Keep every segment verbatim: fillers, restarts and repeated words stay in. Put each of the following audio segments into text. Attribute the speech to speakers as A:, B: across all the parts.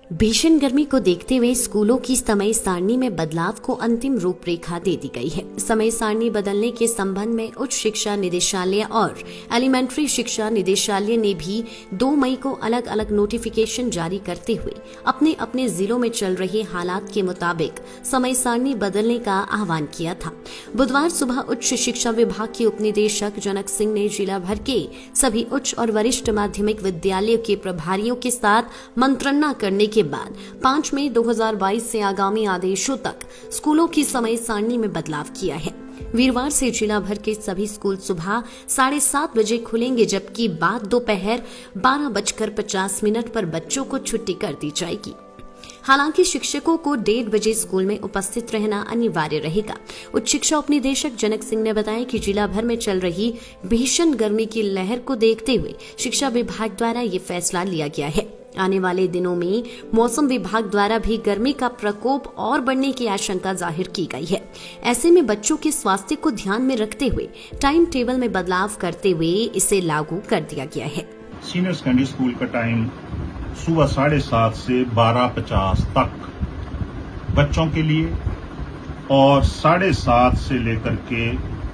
A: भीषण गर्मी को देखते हुए स्कूलों की समय सारणी में बदलाव को अंतिम रूपरेखा दे दी गई है। समय सारणी बदलने के संबंध में उच्च शिक्षा निदेशालय और एलिमेंट्री शिक्षा निदेशालय ने भी दो मई को अलग अलग नोटिफिकेशन जारी करते हुए अपने अपने जिलों में चल रहे हालात के मुताबिक समय सारणी बदलने का आह्वान किया था। बुधवार सुबह उच्च शिक्षा विभाग के उप निदेशक जनक सिंह ने जिला भर के सभी उच्च और वरिष्ठ माध्यमिक विद्यालयों के प्रभारियों के साथ मंत्रणा करने के बाद पाँच मई दो हज़ार बाईस से आगामी आदेशों तक स्कूलों की समय सारणी में बदलाव किया है। वीरवार से जिला भर के सभी स्कूल सुबह साढ़े सात बजे खुलेंगे, जबकि बाद दोपहर बारह बजकर पचास मिनट पर बच्चों को छुट्टी कर दी जाएगी। हालांकि शिक्षकों को डेढ़ बजे स्कूल में उपस्थित रहना अनिवार्य रहेगा। उच्च शिक्षा उप निदेशक जनक सिंह ने बताया कि जिला भर में चल रही भीषण गर्मी की लहर को देखते हुए शिक्षा विभाग द्वारा ये फैसला लिया गया है। आने वाले दिनों में मौसम विभाग द्वारा भी गर्मी का प्रकोप और बढ़ने की आशंका जाहिर की गई है। ऐसे में बच्चों के स्वास्थ्य को ध्यान में रखते हुए टाइम टेबल में बदलाव करते हुए इसे लागू कर दिया गया है।
B: सीनियर सेकेंडरी स्कूल का टाइम सुबह साढ़े सात से बारह पचास तक बच्चों के लिए और साढ़े सात से लेकर के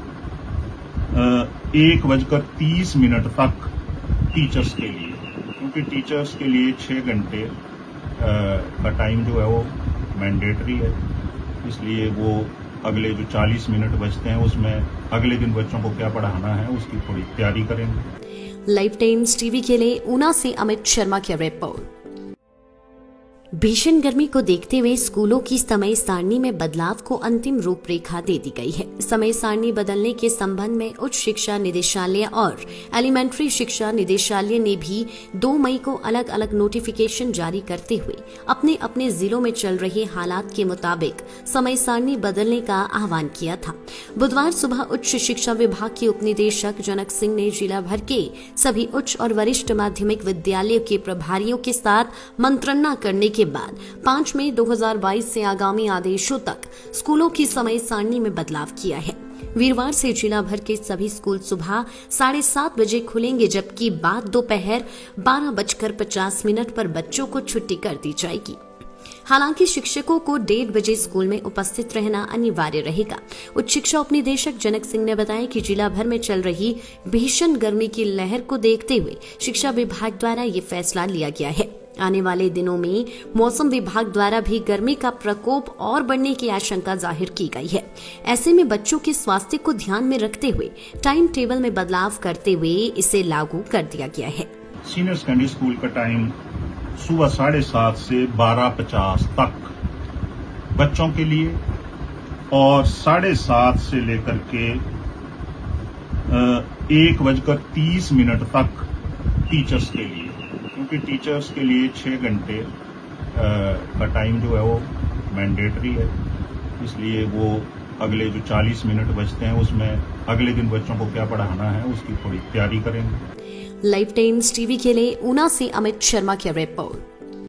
B: एक बजकर तीस मिनट तक टीचर्स के लिए, क्योंकि टीचर्स के लिए छह घंटे का टाइम जो है वो मैंडेटरी है, इसलिए वो अगले जो चालीस मिनट बचते हैं उसमें अगले दिन बच्चों को क्या पढ़ाना है उसकी थोड़ी तैयारी करेंगे।
A: लाइव टाइम्स टीवी के लिए ऊना से अमित शर्मा की रिपोर्ट। भीषण गर्मी को देखते हुए स्कूलों की समय सारणी में बदलाव को अंतिम रूपरेखा दे दी गई है। समय सारणी बदलने के संबंध में उच्च शिक्षा निदेशालय और एलिमेंट्री शिक्षा निदेशालय ने भी दो मई को अलग अलग नोटिफिकेशन जारी करते हुए अपने अपने जिलों में चल रहे हालात के मुताबिक समय सारणी बदलने का आह्वान किया था। बुधवार सुबह उच्च शिक्षा विभाग के उप निदेशक जनक सिंह ने जिला भर के सभी उच्च और वरिष्ठ माध्यमिक विद्यालयों के प्रभारियों के साथ मंत्रणा करने के बाद पाँच मई दो हज़ार बाईस से आगामी आदेशों तक स्कूलों की समय सारणी में बदलाव किया है। वीरवार से जिला भर के सभी स्कूल सुबह साढ़े सात बजे खुलेंगे, जबकि बाद दोपहर बारह बजकर पचास मिनट पर बच्चों को छुट्टी कर दी जाएगी। हालांकि शिक्षकों को डेढ़ बजे स्कूल में उपस्थित रहना अनिवार्य रहेगा। उच्च शिक्षा उप निदेशक जनक सिंह ने बताया कि जिला भर में चल रही भीषण गर्मी की लहर को देखते हुए शिक्षा विभाग द्वारा ये फैसला लिया गया है। आने वाले दिनों में मौसम विभाग द्वारा भी गर्मी का प्रकोप और बढ़ने की आशंका जाहिर की गई है। ऐसे में बच्चों के स्वास्थ्य को ध्यान में रखते हुए टाइम टेबल में बदलाव करते हुए इसे लागू कर दिया गया है।
B: सीनियर सेकेंडरी स्कूल का टाइम सुबह साढ़े सात से बारह पचास तक बच्चों के लिए और साढ़े सात से लेकर के एक बजकर तीस मिनट तक टीचर्स के लिए, क्योंकि टीचर्स के लिए छह घंटे का टाइम जो है वो मैंडेटरी है, इसलिए वो अगले जो चालीस मिनट बचते हैं उसमें अगले दिन बच्चों को क्या पढ़ाना है उसकी थोड़ी तैयारी करेंगे।
A: लाइव टाइम्स टीवी के लिए ऊना से अमित शर्मा की रिपोर्ट।